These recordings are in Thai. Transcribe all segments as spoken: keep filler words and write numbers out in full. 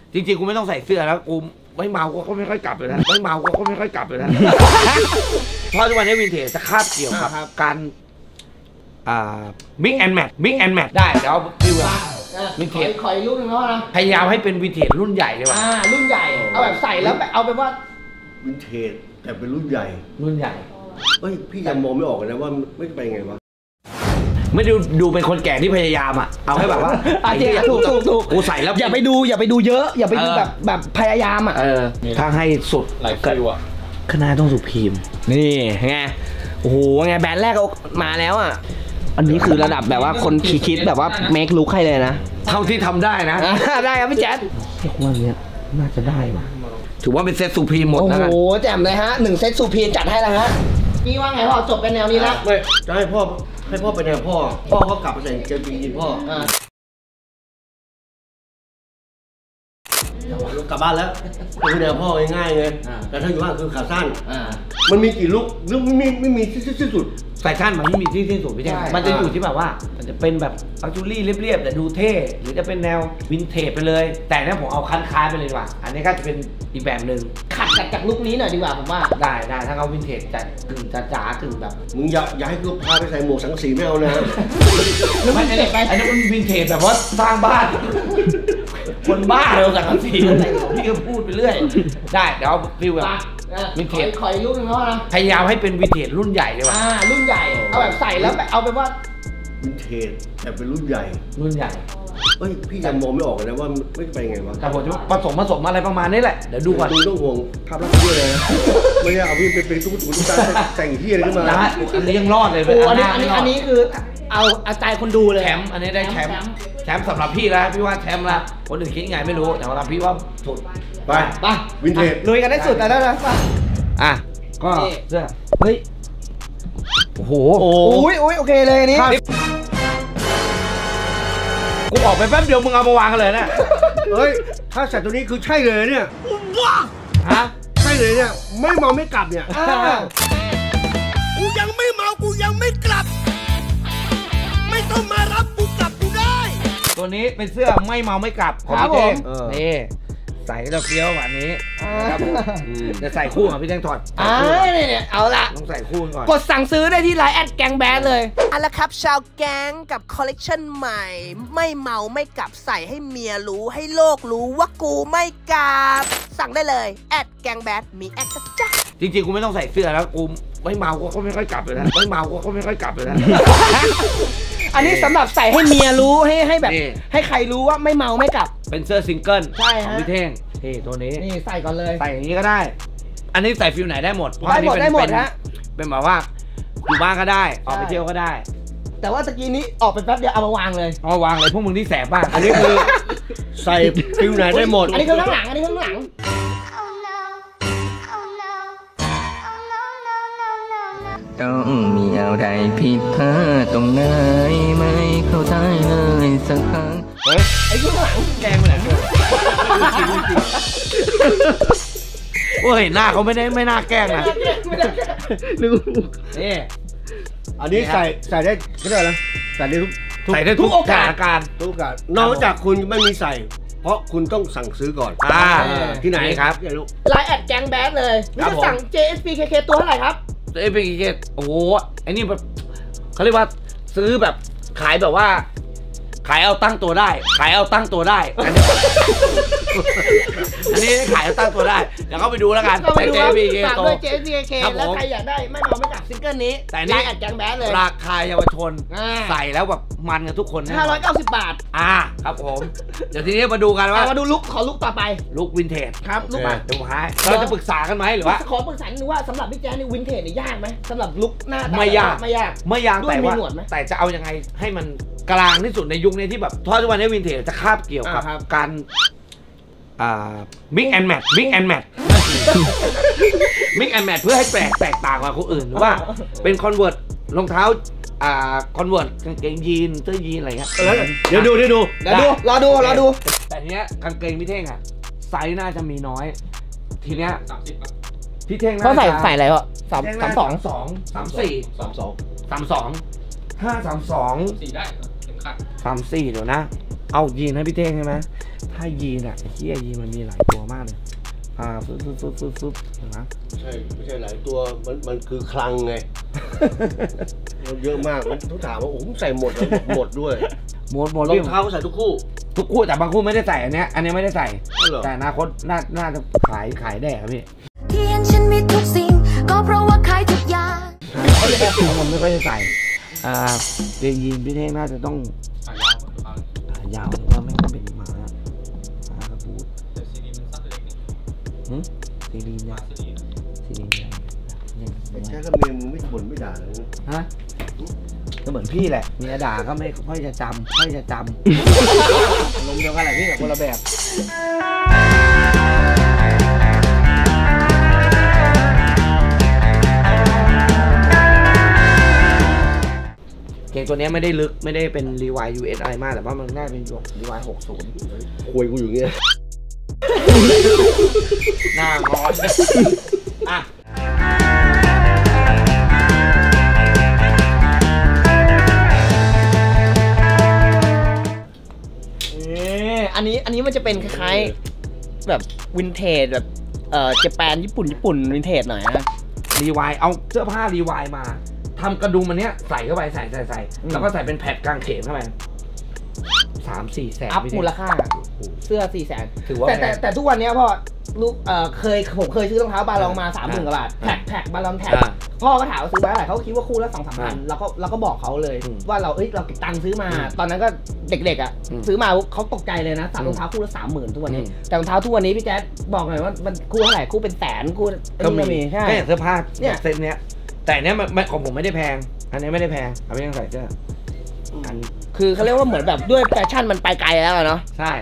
จริงๆกูไม่ต้องใส่เสื้อแล้วกูไม่เมาก็ไม่ค่อยกลับเลยนะไม่เมาก็ไม่ค่อยกลับเลยนะเพราะทุกวันนี้วินเทจจะคาบเกี่ยวกับการมิกแอนด์แมทมิกแอนด์แมทได้เดี๋ยวพี่ว่าวินเทจขออีกรุ่นนึงแล้วนะพยายามให้เป็นวินเทจรุ่นใหญ่เลยว่ะอ่ารุ่นใหญ่เอาแบบใส่แล้วเอาเป็นว่าวินเทจแต่เป็นรุ่นใหญ่รุ่นใหญ่เฮ้ยพี่ยังมองไม่ออกเลยนะว่าไม่ไปไงวะไม่ดูดูเป็นคนแก่ที่พยายามอ่ะเอาให้แบบว่าถูกถูกถูกกูใส่แล้วอย่าไปดูอย่าไปดูเยอะอย่าไปดูแบบแบบพยายามอ่ะถ้าให้สุดหลายฟิวอ่ะขนาดต้องสุพีมนี่ไงโอ้โหไงแบรนด์แรกก็มาแล้วอ่ะอันนี้คือระดับแบบว่าคนคิดแบบว่าเมคลุคให้เลยนะเท่าที่ทำได้นะได้ครับพี่แจ๊ดวันนี้น่าจะได้ว่ะถือว่าเป็นเซตสุพีมหมดนะโอ้โหแจ่มเลยฮะหนึ่งเซตสุพีมจัดให้แล้วฮะนี่ว่าไงพ่อจบเป็นแนวนี้แล้วไม่จะให้พ่อให้พ่อไปแนวพ่อพ่อก็กลับไปใส่เกงยีนพ่อกลับบ้านแล้วเป็นแนวพ่อง่ายๆไงแต่ถ้าอยู่บ้านคือขาสั้นมันมีกี่ลุกลุกไม่มีไม่มีที่สุดใส่สั้นมันไม่มีที่ที่สุดพี่แจ๊คมันจะอยู่ที่แบบว่ามันจะเป็นแบบอัลจูรี่เรียบๆแต่ดูเท่หรือจะเป็นแนววินเทจไปเลยแต่เนี่ยผมเอาคันคล้ายไปเลยว่ะอันนี้ก็จะเป็นอีกแบบหนึ่งขัดจากลุคนี้หน่อยดีกว่าผมว่าได้ได้ถ้าเอาวินเทจจัดกึ่งจ๋าๆกึ่งแบบมึงอย่าอย่าให้กูพาไปใส่หมวกสังสีไม่เอานะไม่ไอ้ไอ้นี่มันวินเทจแบบว่าสร้างบ้านคนบ้าเลยกับสังสีอะไรพี่ก็พูดไปเรื่อยได้เดี๋ยวฟิวแบบวินเทจขออีกรุ่นนึงแล้วนะพยายามให้เป็นวินเทจรุ่นใหญ่เลยว่ะอ่ารุ่นใหญ่เอาแบบใส่แล้วเอาเป็นว่าวินเทจแต่เป็นรุ่นใหญ่รุ่นใหญ่เฮ้ยพี่ยังมองไม่ออกเลยนะว่าไม่ไปไงวะแต่ผมจะผสมผสมอะไรประมาณนี้แหละเดี๋ยวดูก่อนดูต้องห่วงภาพลักษณ์เยอะเลยนะไม่ได้เอาพี่เป็นเป็นตุ๊กตุ๊กตุ๊กตาแต่งที่อะไรขึ้นมาอันนี้ยังรอดเลยโอ้อันนี้อันนี้อันนี้คือเอาเอาใจคนดูเลยแชมป์อันนี้ได้แชมป์แชมป์สำหรับพี่แล้วพี่ว่าแชมป์ละคนอื่นคิดยังไงไม่รู้แต่สำหรับพี่ว่าสุดไปไปวินเทจลุยกันได้สุดแต่แล้วนะอ่ะก็เสื้อเฮ้ยโอ้โหโอ้ยโอ้ยโอเคเลยอันนี้กูออกไปแป๊บเดียวมึงเอามาวางกันเลยนะเฮ้ยถ้าใส่ตัวนี้คือใช่เลยเนี่ยว้าฮะใช่เลยเนี่ยไม่เมาไม่กลับเนี่ยกูยังไม่เมากูยังไม่กลับไม่ต้องมารับกูกลับกูได้ตัวนี้เป็นเสื้อไม่เมาไม่กลับของพี่เท่งนี่ใส่เราเฟี้ยวแบบนี้จะใส่คู่กับพี่แท่งถอดอ่าเนี่ยเอาละต้องใส่คู่ก่อนกดสั่งซื้อได้ที่ไลน์แอดแกงแบดเลยเอาละครับชาวแกงกับคอลเลกชันใหม่ไม่เมาไม่กลับใส่ให้เมียรู้ให้โลกรู้ว่ากูไม่กลับสั่งได้เลยแอดแกงแบดมีแอดจ้ะจริงๆกูไม่ต้องใส่เสื้อแล้วกูไม่เมาก็ไม่ค่อยกลับเลยนะไม่เมาก็ไม่ค่อยกลับเลยนะอันนี้สำหรับใส่ให้เมียรู้ให้ให้แบบให้ใครรู้ว่าไม่เมาไม่กลับเป็นเสื้อซิงเกิลใช่ของพี่เท่งนี่ตัวนี้นี่ใส่ก่อนเลยใส่อย่างนี้ก็ได้อันนี้ใส่ฟิลไหนได้หมดได้หมดได้หมดฮะเป็นแบบว่าอยู่บ้านก็ได้ออกไปเที่ยวก็ได้แต่ว่าตะกี้นี้ออกไปแป๊บเดียวเอามาวางเลยเอามาวางเลยพวกมึงที่แสบบ้างอันนี้คือใส่ฟิลไหนได้หมดอันนี้คือข้างหลังอันนี้ข้างหลังต้องมีอะไรผิดพลาดตรงไหนไม่เข้าใจเลยสักครั้งเฮ้ยไอ้ข้างหลังแกงไปไหนโอ้ยหน้าเขาไม่ได้ไม่น่าแกล้งนะนี่อันนี้ใส่ใส่ได้ก็ได้นะใส่ได้ทุกใส่ได้ทุกโอกาสการทุกโอกาสนอกจากคุณไม่มีใส่เพราะคุณต้องสั่งซื้อก่อนอ่าที่ไหนครับไลน์แอดแกงแบดเลยนี่จะสั่ง เจ เอส พี เค เค ตัวเท่าไหร่ครับเจ เอส พี เค เค โอ้โหไอ้นี่แบบเขาเรียกว่าซื้อแบบขายแบบว่าขายเอาตั้งตัวได้ขายเอาตั้งตัวได้อันนี้อันนี้ขายเอาตั้งตัวได้เดี๋ยวเข้าไปดูแล้วกันแต่ เจ เอส พี เค เค ด้วย เจ เอส พี เค เค แล้วใครอยากได้ไม่เมาไม่กลับซิงเกิลนี้แต่นี่แอดแกงแบดเลยราคาเยาวชนใส่แล้วแบบมันกันทุกคนห้าร้อยเก้าสิบบาทอ่าครับผมเดี๋ยวทีนี้มาดูกันว่ามาดูลุคขอลุคต่อไปลุควินเทจครับลุคมาเดี๋ยวให้เราจะปรึกษากันไหมหรือว่าขอปรึกษาหนึ่งว่าสำหรับพี่แจ๊นี่วินเทจนี่ยากไหมสำหรับลุคหน้าไม่ยากไม่ยากไม่ยากแต่ว่าแต่จะเอายังไงให้มันกลางที่สุดในยุคนี้ที่แบบทุกวันนี้วินเทจจะคาบเกี่ยวกับการมิกแอนด์แมทมิกแอนด์แมทมิกแอนด์แมทเพื่อให้แปลกแตกต่างกว่าคนอื่นหรือว่าเป็นคอนเวิร์ตรองเท้าอ่าคอนเวิร์ตกางเกงยีนเสื้อยีนอะไรเงี้ยเดี๋ยวดูเดี๋ยวดูเดี๋ยวดูรอดูรอดูแต่เนี้ยกางเกงพี่เท่งอ่ะไซส์น่าจะมีน้อยทีเนี้ยพี่เท่งเขาใส่ใส่อะไรวะสามสามสองสองสามสี่สามสองสามสองห้าสามสองสี่ได้สามสี่เดี๋ยวนะเอายีนให้พี่เท่งใช่ไหมถ้ายีนอ่ะเฮียยีนมันมีหลายตัวมากเลยอ่าฟึ๊บฟึ๊บฟึ๊บฟึ๊บฟึ๊บเห็นไหมใช่ไม่ใช่หลายตัวมันมันคือคลังไง มันเยอะมากมันทุกถามว่าโอ้โหใส่หมดเลยหมดด้วยหมดหมดรองเท้าก็ใส่ทุกคู่ทุกคู่แต่บางคู่ไม่ได้ใส่อันเนี้ยอันนี้ไม่ได้ใส่เหรอแต่อนาคตน่าน่าจะขายขายแดกครับพี่ที่เห็นฉันมีทุกสิ่งก็เพราะว่าขายทุกอย่างมันไม่ค่อยจะใส่อ่าเกงยีนพี่เท่งน่าจะต้องขายาวหรือว่าไม่ต้องเป็นหมาหมากระปูดแต่ซีดีมันสั้นเล็กนี่ซีดีเนี่ยซีดีเนี่ยไม่ใช่ก็เมียมึงไม่บ่นไม่ด่าเลยฮะก็เหมือนพี่แหละเมียด่าก็ไม่ค่อยจะจำไม่จะจำลงเดียวกันแหละพี่แต่คนละแบบเกงตัวนี้ไม่ได้ลึกไม่ได้เป็นรีวาย ยู เอส อะไรมากแต่ว่ามันน่าเป็นรีวายหกสิบคุยกูอยู่เงี้ยหน้างอนอ่ะอันนี้อันนี้มันจะเป็นคล้ายๆแบบวินเทจแบบเอ่อเจแปนญี่ปุ่นญี่ปุ่นวินเทจหน่อยนะรีวายเอาเสื้อผ้ารีวายมาทำกระดุมมันเนี้ยใส่เข้าไปใส่ใส่ใส่แล้วก็ใส่เป็นแผ่นกางเขนเข้าไปสามสี่แสนอัพมูลค่าเสื้อสี่แสนถือว่าแต่แต่แพงแต่ทุกวันนี้พ่อลูกเอ่อเคยผมเคยซื้อรองเท้าบาลองมาสามหมื่นกว่าบาทแท็กแท็กบาลองแท็กอ่าพ่อก็ถามว่าซื้อไปเท่าไหร่เขาคิดว่าคู่ละสองสามพันอ่าเราก็เราก็บอกเขาเลยอืมว่าเราเอ้ยเราเก็บตังค์ซื้อมาอืมตอนนั้นก็เด็กๆอ่ะอืมซื้อมาปุ๊บเขาตกใจเลยนะสั่งอืมรองเท้าคู่ละสามหมื่นทุกวันนี้อืมแต่รองเท้าทุกวันนี้พี่แจ๊ดบอกหน่อยว่ามันคู่เท่าไหร่คู่เป็นแสนคู่ก็มีใช่แค่เสื้อผ้าเนี่เนี่ย ยเซ็ตเนี้ยแต่เนี้ยมันมันของผมไม่ได้แพงอันนี้ไม่ได้แพงเอาไปยังใส่เสื้ออันคือเขาเรียกว่าเหมือนแบบด้วยแฟชั่นมันไปไกลแล้วอะเนาะใช่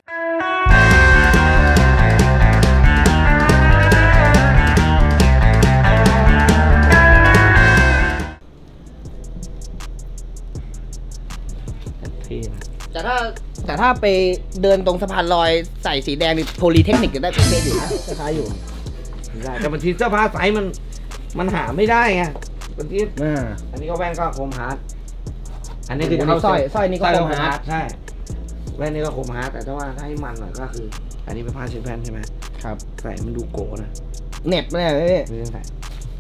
เท่นะแต่ถ้าแต่ถ้าไปเดินตรงสะพานลอยใส่สีแดงนี่โพลีเทคนิคจะได้เป็นอยู่นะคล้ายๆอยู่ได้แต่บางทีเสื้อผ้าไซส์มันมันหาไม่ได้ไงบางทีอ่าอันนี้ก็แว่นก็โคมฮาร์ดอันนี้คืออันนี้เข้าสร้อยสร้อยนี่ก็สร้อยโคมฮาร์ดใช่แว่นนี่ก็โคมฮาร์ดแต่ถ้าว่าถ้าให้มันหน่อยก็คือ อันนี้เป็นผ้าเชิ้นแผ่นใช่ไหมครับใส่มันดูโก้นะเน็บไม่ได้เลยพี่ไม่ต้องใส่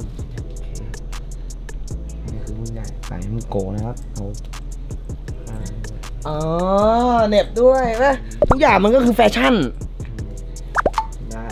อันนี้คือรุ่นใหญ่ใส่มันโก้นะครับเอาอ่าอ๋อเน็บด้วยนะทุกอย่างมันก็คือแฟชั่นได้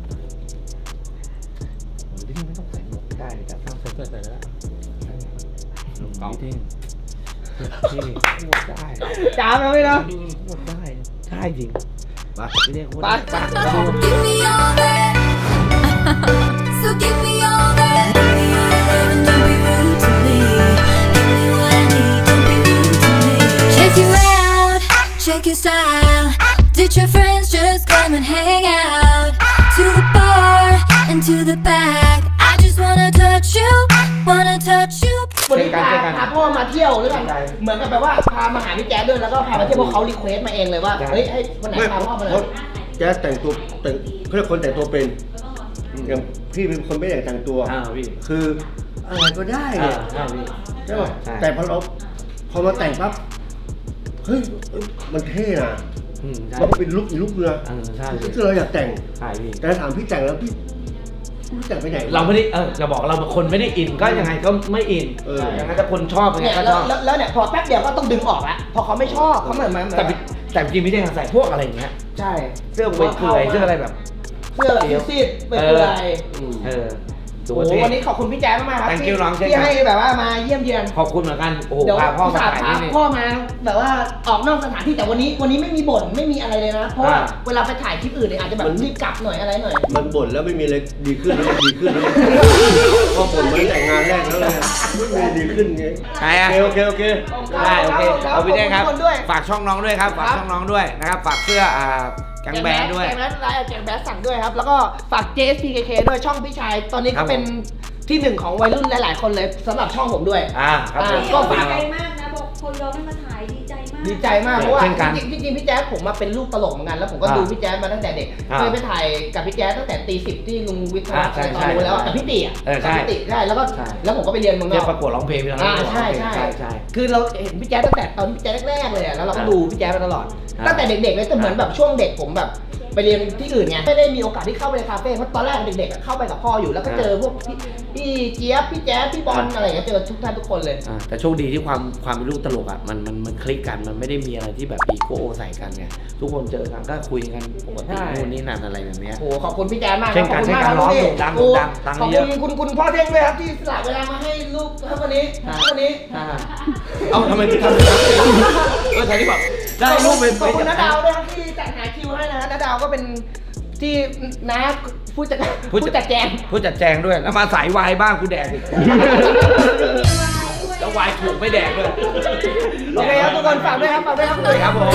โอ้ยพี่ไม่ต้องใส่หมวกได้แต่ต้องใส่เสื้อใส่แล้วพี่เท่งพี่หมดได้จ้าบนะพี่เนาะหมดได้ได้จริงไปพี่เท่งไปไป Give me all that so give me all that Give me your love and don't be rude to me Give me what I need, don't be rude to me Check you out, check your style Did your friends just come and hang out To the bar and to the back I just wanna touch you, wanna touch you วันนี้พาพาพ่อมาเที่ยวหรือเปล่าเหมือนกับแบบว่าพามาหาพี่แจ๊ดด้วยแล้วก็พามาเที่ยวเพราะเขารีเควสมาเองเลยว่าเฮ้ยให้วันไหนไม่พาพ่อมาเลเพราะยแจ๊สแต่งตัวแต่งเขาเรียกคนแต่งตัวเป็นอย่างพี่เป็นคนไม่ได้แต่งตัวอ่าพี่คืออะไรก็ได้ไงอ่าอ่าพี่ใช่ป่ะใช่แต่พอเราพอมาแต่งปั๊บเฮ้ยเอ้ยมันเท่นะอืมใช่มันก็เป็นลุคอีกลุคนึงนะเออใช่ที่เราอยากแต่งใช่พี่แต่ถามพี่แต่งแล้วพี่พี่แต่งไปไหนวะเราไม่ได้เออจะบอกเราเป็นคนไม่ได้อินก็ยังไงก็ไม่อินเอออย่างนั้นถ้าคนชอบยังไงเนี่ยก็แล้ชวอบแล้วแล้วเนี่ยพอแป๊บเดียวก็ต้องดึงออกละพอเขาไม่ชอบเขาเหมือนมันแต่พี่แต่จริงพี่เท่งใส่พวกอะไรอย่างเงี้ยใช่เสื้อเปื่อยๆเสื้ออะไรแบบเสื้อแบบซีดๆเปื่อยเออๆดูโอ้ว่าโหเท่วันนี้ขอบคุณพี่แจ๊ดมากๆครับ Thank you น้องเช่นกันที่ให้แบบว่ามาเยี่ยมเยือนขอบคุณเหมือนกันโอ้โหเดี๋ยวพาพ่ออุตมาส่าห์ถ่ายพาที่นี่พ่อมาแบบว่าออกนอกสถานที่แต่วันนี้วันนี้ไม่มีบ่นไม่มีอะไรเลยนะ เพราะว่าอ่าเวลาไปถ่ายคลิปอื่นเนี่ยอาจจะแบบรีบกลับหน่อยอะไรหน่อยมันบ่นแล้วไม่มีอะไรดีขึ้นแล้วดีขึ้นแล้วพอบ่นมาตั้งแต่งานแรกแล้วเลยไม่มีดีขึ้นไงใครอะโอเคโอเคโอเคได้โอเคเอาพี่เท่งครับขอบคุณด้วยฝากช่องน้องด้วยครับฝากครับช่องน้องด้วยนะครับฝากเสื้ออ่าแกังแบนด้วยแกงแบนไลน์แกงแบนสั่งด้วยครับ แล้วก็ฝาก เจ เอส พี เค เค ด้วยช่องพี่ชาย ตอนนี้ครัก็บเป็นที่หนึ่งของวัยรุ่นหลาย ๆ คนเลยสำหรับช่องผมด้วยอ่าครับผมอ่าก็ฝากไกลมากนะบอกพอยอมให้มาถ่ายดีใจมากดีใจมากเพราะว่าจริงจริงพี่แจ๊สผมมาเป็นลูกตลกเหมือนกันแล้วผมก็ดูพี่แจ๊สมาตั้งแต่เด็กเคยไปถ่ายกับพี่แจ๊สตั้งแต่ตีสิบที่ลุงวิทย์ตอนรู้แล้วกับพี่ติอ่ะกับพี่ติใช่แล้วก็แล้วผมก็ไปเรียนเมืองนอกประกวดร้องเพลงอ่าใช่ใช่ใช่คือเราเห็นพี่แจ๊สตั้งแต่ตอนพี่แจ๊สแรกๆเลยแล้วเราก็ดูพี่แจ๊สมาตลอดตั้งแต่เด็กๆเลยแต่เหมือนแบบช่วงเด็กผมแบบไปเรียนที่อื่นไงไม่ได้มีโอกาสที่เข้าไปในคาเฟ่เพราะตอนแรกเด็กๆเข้าไปกับพ่ออยู่แล้วก็เจอพวกพี่เจี๊ยบพี่แจ๊สพี่บอลอะไรอย่างเงี้ยเจอทุกท่านทุกคนเลยแต่โชคดีที่ความความเป็นลูกตลกอ่ะมันมันมันคลิกกันมันไม่ได้มีอะไรที่แบบอีโก้ใส่กันไงทุกคนเจอกันก็คุยกันปกตินู่นนี่นั่นอะไรแบบนี้โอ้ขอบคุณพี่แจ๊สมากเช่นกันเช่นกันร้องดังดังดังขอบคุณคุณคุณพ่อเท่งด้วยครับที่สละเวลามาให้ลูกครับวันนี้วันนี้เอาทำไมถึงทำแบบนั้นเออใช่ที่บอกได้ลูกเป็นขอบคุณน้าดาวด้วยครับที่จัดหาคิวให้นะน้าดาวก็เป็นที่น้าผู้จัดผู้จัดแจงผู้จัดแจงด้วยแล้วมาสายวายบ้างกูแดกอีกแล้ววายถูกไม่แดกเลยโอเคครับทุกคนฝากด้วยครับฝากด้วยครับเลยครับผม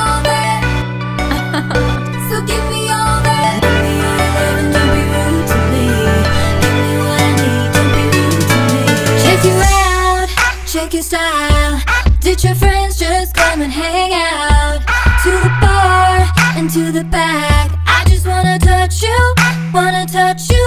So give me all that. Don't be rude to me. Give me what I need. Don't be rude to me. Check you out, check your style. Did your friends just come and hang out? To the bar and to the back. I just wanna touch you, wanna touch you.